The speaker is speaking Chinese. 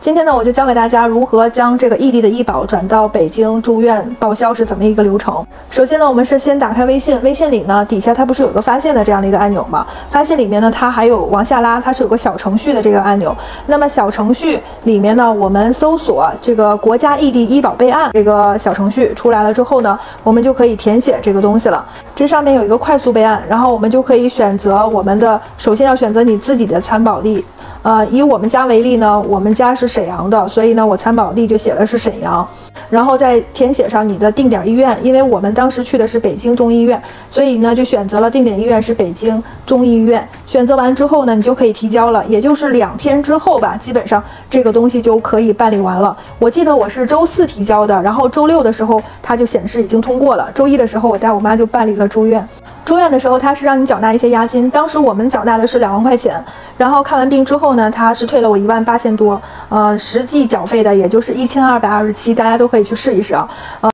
今天呢，我就教给大家如何将这个异地的医保转到北京住院报销是怎么一个流程。首先呢，我们是先打开微信，微信里呢底下它不是有个发现的这样的一个按钮吗？发现里面呢它还有往下拉，它是有个小程序的这个按钮。那么小程序里面呢，我们搜索这个国家异地医保备案这个小程序出来了之后呢，我们就可以填写这个东西了。这上面有一个快速备案，然后我们就可以选择我们的，首先要选择你自己的参保地。以我们家为例呢，我们家是沈阳的，所以呢，我参保地就写的是沈阳，然后再填写上你的定点医院，因为我们当时去的是北京中医院，所以呢，就选择了定点医院是北京中医院。选择完之后呢，你就可以提交了，也就是2天之后吧，基本上这个东西就可以办理完了。我记得我是周4提交的，然后周6的时候它就显示已经通过了，周1的时候我带我妈就办理了住院。住院的时候，他是让你缴纳一些押金，当时我们缴纳的是2万块钱，然后看完病之后呢，他是退了我18000多，实际缴费的也就是1227，大家都可以去试一试啊。